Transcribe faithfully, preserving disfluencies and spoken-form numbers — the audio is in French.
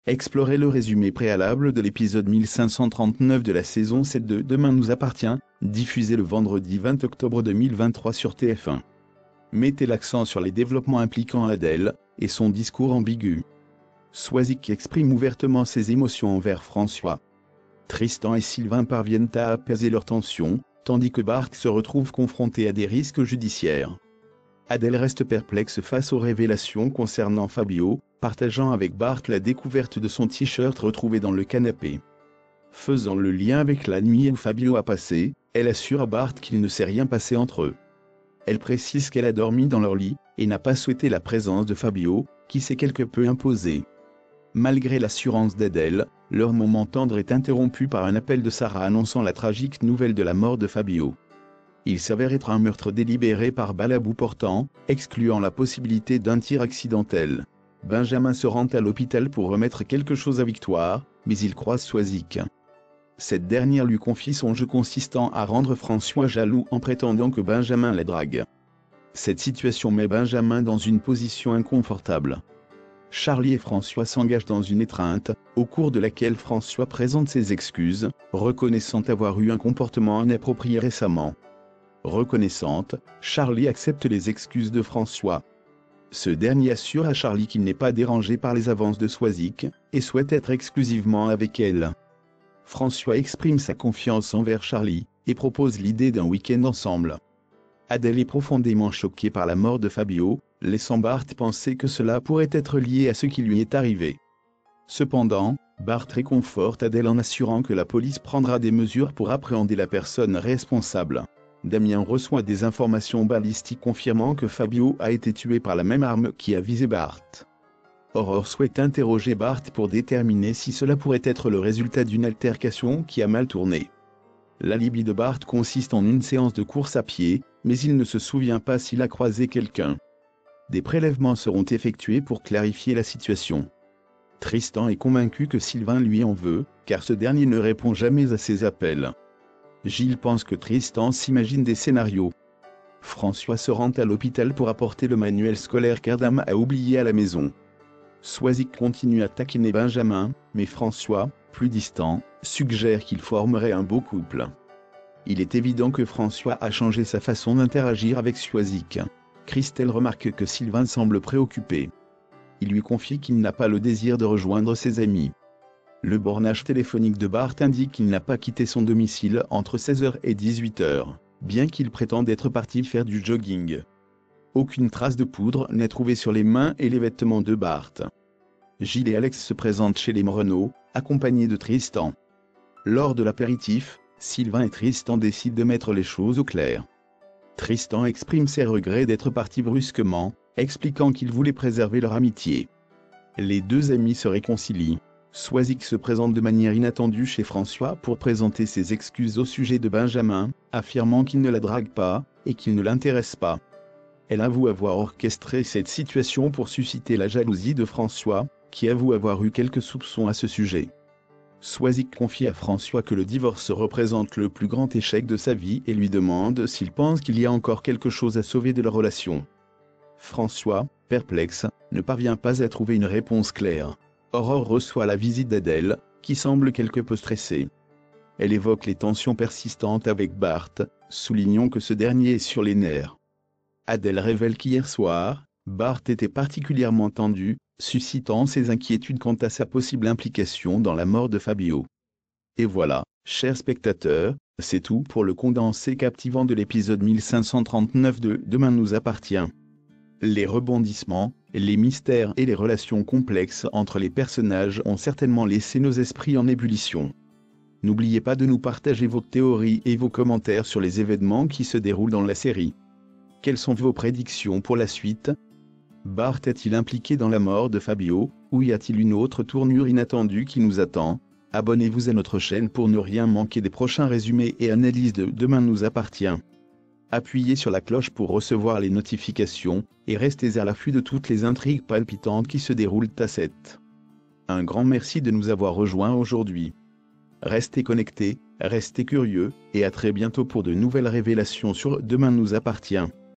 Explorez le résumé préalable de l'épisode mille cinq cent trente-neuf de la saison sept de Demain nous appartient, diffusé le vendredi vingt octobre deux mille vingt-trois sur T F un. Mettez l'accent sur les développements impliquant Adèle, et son discours ambigu. Swazik exprime ouvertement ses émotions envers François. Tristan et Sylvain parviennent à apaiser leurs tensions, tandis que Bart se retrouve confronté à des risques judiciaires. Adèle reste perplexe face aux révélations concernant Fabio, partageant avec Bart la découverte de son t-shirt retrouvé dans le canapé. Faisant le lien avec la nuit où Fabio a passé, elle assure à Bart qu'il ne s'est rien passé entre eux. Elle précise qu'elle a dormi dans leur lit, et n'a pas souhaité la présence de Fabio, qui s'est quelque peu imposé. Malgré l'assurance d'Adèle, leur moment tendre est interrompu par un appel de Sarah annonçant la tragique nouvelle de la mort de Fabio. Il s'avère être un meurtre délibéré par balle à bout portant, excluant la possibilité d'un tir accidentel. Benjamin se rend à l'hôpital pour remettre quelque chose à Victoire, mais il croise Swazik. Cette dernière lui confie son jeu consistant à rendre François jaloux en prétendant que Benjamin la drague. Cette situation met Benjamin dans une position inconfortable. Charlie et François s'engagent dans une étreinte, au cours de laquelle François présente ses excuses, reconnaissant avoir eu un comportement inapproprié récemment. Reconnaissante, Charlie accepte les excuses de François. Ce dernier assure à Charlie qu'il n'est pas dérangé par les avances de Swazik, et souhaite être exclusivement avec elle. François exprime sa confiance envers Charlie, et propose l'idée d'un week-end ensemble. Adèle est profondément choquée par la mort de Fabio, laissant Bart penser que cela pourrait être lié à ce qui lui est arrivé. Cependant, Bart réconforte Adèle en assurant que la police prendra des mesures pour appréhender la personne responsable. Damien reçoit des informations balistiques confirmant que Fabio a été tué par la même arme qui a visé Bart. Aurore souhaite interroger Bart pour déterminer si cela pourrait être le résultat d'une altercation qui a mal tourné. L'alibi de Bart consiste en une séance de course à pied, mais il ne se souvient pas s'il a croisé quelqu'un. Des prélèvements seront effectués pour clarifier la situation. Tristan est convaincu que Sylvain lui en veut, car ce dernier ne répond jamais à ses appels. Gilles pense que Tristan s'imagine des scénarios. François se rend à l'hôpital pour apporter le manuel scolaire qu'Adam a oublié à la maison. Swazik continue à taquiner Benjamin, mais François, plus distant, suggère qu'ils formeraient un beau couple. Il est évident que François a changé sa façon d'interagir avec Swazik. Christelle remarque que Sylvain semble préoccupé. Il lui confie qu'il n'a pas le désir de rejoindre ses amis. Le bornage téléphonique de Bart indique qu'il n'a pas quitté son domicile entre seize heures et dix-huit heures, bien qu'il prétende être parti faire du jogging. Aucune trace de poudre n'est trouvée sur les mains et les vêtements de Bart. Gilles et Alex se présentent chez les Renaud, accompagnés de Tristan. Lors de l'apéritif, Sylvain et Tristan décident de mettre les choses au clair. Tristan exprime ses regrets d'être parti brusquement, expliquant qu'il voulait préserver leur amitié. Les deux amis se réconcilient. Swazik se présente de manière inattendue chez François pour présenter ses excuses au sujet de Benjamin, affirmant qu'il ne la drague pas, et qu'il ne l'intéresse pas. Elle avoue avoir orchestré cette situation pour susciter la jalousie de François, qui avoue avoir eu quelques soupçons à ce sujet. Swazik confie à François que le divorce représente le plus grand échec de sa vie et lui demande s'il pense qu'il y a encore quelque chose à sauver de leur relation. François, perplexe, ne parvient pas à trouver une réponse claire. Aurore reçoit la visite d'Adèle, qui semble quelque peu stressée. Elle évoque les tensions persistantes avec Bart, soulignant que ce dernier est sur les nerfs. Adèle révèle qu'hier soir, Bart était particulièrement tendu, suscitant ses inquiétudes quant à sa possible implication dans la mort de Fabio. Et voilà, chers spectateurs, c'est tout pour le condensé captivant de l'épisode mille cinq cent trente-neuf de Demain nous appartient. Les rebondissements, les mystères et les relations complexes entre les personnages ont certainement laissé nos esprits en ébullition. N'oubliez pas de nous partager vos théories et vos commentaires sur les événements qui se déroulent dans la série. Quelles sont vos prédictions pour la suite? Bart est-il impliqué dans la mort de Fabio, ou y a-t-il une autre tournure inattendue qui nous attend? Abonnez-vous à notre chaîne pour ne rien manquer des prochains résumés et analyses de Demain nous appartient. Appuyez sur la cloche pour recevoir les notifications, et restez à l'affût de toutes les intrigues palpitantes qui se déroulent à sept. Un grand merci de nous avoir rejoints aujourd'hui. Restez connectés, restez curieux, et à très bientôt pour de nouvelles révélations sur Demain nous appartient.